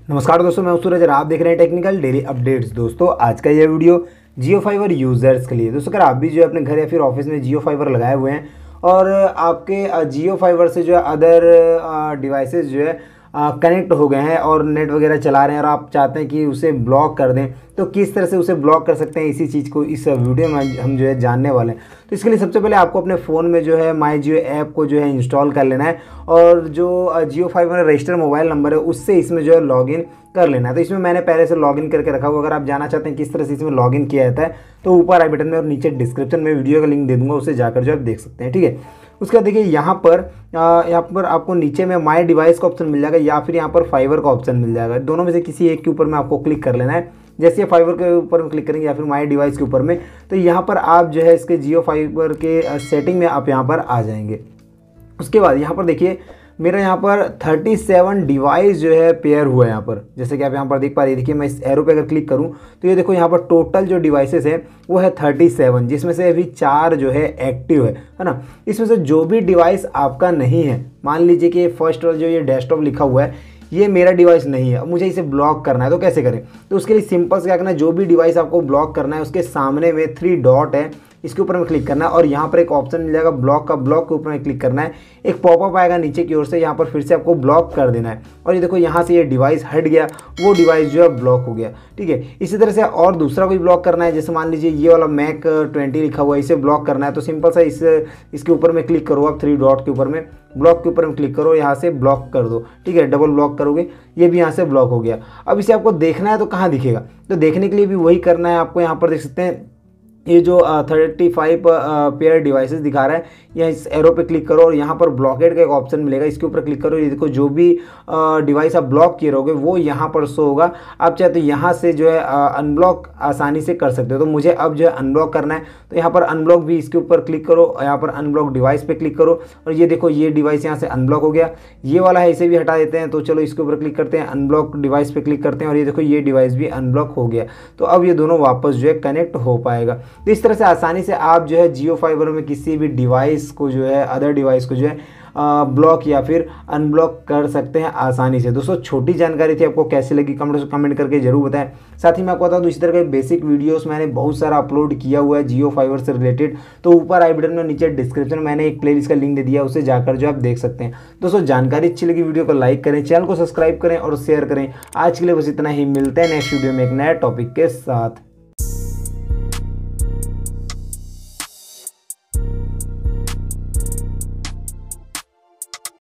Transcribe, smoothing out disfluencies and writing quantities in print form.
नमस्कार दोस्तों, मैं हूं सूरज और आप देख रहे हैं टेक्निकल डेली अपडेट्स। दोस्तों आज का ये वीडियो जियो फाइबर यूज़र्स के लिए। दोस्तों अगर आप भी जो है अपने घर या फिर ऑफिस में जियो फाइबर लगाए हुए हैं और आपके जियो फाइबर से जो है अदर डिवाइसेस जो है कनेक्ट हो गए हैं और नेट वगैरह चला रहे हैं और आप चाहते हैं कि उसे ब्लॉक कर दें, तो किस तरह से उसे ब्लॉक कर सकते हैं, इसी चीज़ को इस वीडियो में हम जो है जानने वाले हैं। तो इसके लिए सबसे पहले आपको अपने फ़ोन में जो है माई जियो ऐप को जो है इंस्टॉल कर लेना है और जो जियो फाइबर में रजिस्टर मोबाइल नंबर है उससे इसमें जो है लॉगिन कर लेना है। तो इसमें मैंने पहले से लॉगिन करके रखा हुआ। अगर आप जानना चाहते हैं किस तरह से इसमें लॉगिन किया जाता है तो ऊपर आई बटन में और नीचे डिस्क्रिप्शन में वीडियो का लिंक दे दूंगा, उससे जाकर जो आप देख सकते हैं। ठीक है, उसके बाद देखिए यहाँ पर आपको नीचे में माई डिवाइस का ऑप्शन मिल जाएगा या फिर यहाँ पर फाइबर का ऑप्शन मिल जाएगा। दोनों में से किसी एक के ऊपर में आपको क्लिक कर लेना है। जैसे फाइबर के ऊपर में क्लिक करेंगे या फिर माई डिवाइस के ऊपर में, तो यहाँ पर आप जो है इसके जियो फाइबर के सेटिंग में आप यहाँ पर आ जाएंगे। उसके बाद यहाँ पर देखिए मेरा यहाँ पर 37 डिवाइस जो है पेयर हुआ है यहाँ पर, जैसे कि आप यहाँ पर देख पा रहे हैं। देखिए मैं इस एरो पे अगर क्लिक करूँ तो ये देखो यहाँ पर टोटल जो डिवाइसेस है वो है 37, जिसमें से अभी 4 जो है एक्टिव है ना। इसमें से जो भी डिवाइस आपका नहीं है, मान लीजिए कि फर्स्ट वाला जो ये डेस्कटॉप लिखा हुआ है ये मेरा डिवाइस नहीं है, अब मुझे इसे ब्लॉक करना है, तो कैसे करें? तो उसके लिए सिंपल से क्या करना है, जो भी डिवाइस आपको ब्लॉक करना है उसके सामने में 3 डॉट है, इसके ऊपर में क्लिक करना है और यहाँ पर एक ऑप्शन मिल जाएगा ब्लॉक का, ब्लॉक के ऊपर में क्लिक करना है। एक पॉपअप आएगा नीचे की ओर से, यहाँ पर फिर से आपको ब्लॉक कर देना है और ये देखो यहाँ से ये डिवाइस हट गया, वो डिवाइस जो है ब्लॉक हो गया। ठीक है, इसी तरह से और दूसरा कोई ब्लॉक करना है, जैसे मान लीजिए ये वाला मैक 20 लिखा हुआ है, इसे ब्लॉक करना है, तो सिंपल सा इसके ऊपर में क्लिक करो आप, 3 डॉट के ऊपर में, ब्लॉक के ऊपर में क्लिक करो, यहाँ से ब्लॉक कर दो। ठीक है, डबल ब्लॉक करोगे, ये भी यहाँ से ब्लॉक हो गया। अब इसे आपको देखना है तो कहाँ दिखेगा? तो देखने के लिए भी वही करना है आपको। यहाँ पर देख सकते हैं ये जो 35 पेयर डिवाइसेस दिखा रहा है, या इस एरो पे क्लिक करो और यहाँ पर ब्लॉकेड का एक ऑप्शन मिलेगा, इसके ऊपर क्लिक करो। ये देखो जो भी डिवाइस आप ब्लॉक किए रहोगे वो यहाँ पर शो होगा। आप चाहे तो यहाँ से जो है अनब्लॉक आसानी से कर सकते हो। तो मुझे अब जो है अनब्लॉक करना है, तो यहाँ पर अनब्लॉक भी इसके ऊपर क्लिक करो, यहाँ पर अनब्लॉक डिवाइस पे क्लिक करो और ये देखो ये डिवाइस यहाँ से अनब्लॉक हो गया। ये वाला है, इसे भी हटा देते हैं। तो चलो इसके ऊपर क्लिक करते हैं, अनब्लॉक डिवाइस पे क्लिक करते हैं और ये देखो ये डिवाइस भी अनब्लॉक हो गया। तो अब ये दोनों वापस जो है कनेक्ट हो पाएगा। तो इस तरह से आसानी से आप जो है जियो फाइबर में किसी भी डिवाइस को जो है, अदर डिवाइस को जो है ब्लॉक या फिर अनब्लॉक कर सकते हैं आसानी से। दोस्तों छोटी जानकारी थी, आपको कैसी लगी कमेंट करके जरूर बताएं। साथ ही मैं आपको बता दूं इसी तरह के बेसिक वीडियोस मैंने बहुत सारा अपलोड किया हुआ है जियो फाइबर से रिलेटेड। तो ऊपर आई बटन में, नीचे डिस्क्रिप्शन में मैंने एक प्लेलिस्ट का लिंक दे दिया, उसे जाकर जो आप देख सकते हैं। दोस्तों जानकारी अच्छी लगी वीडियो को लाइक करें, चैनल को सब्सक्राइब करें और शेयर करें। आज के लिए बस इतना ही, मिलते हैं नेक्स्ट वीडियो में एक नया टॉपिक के साथ।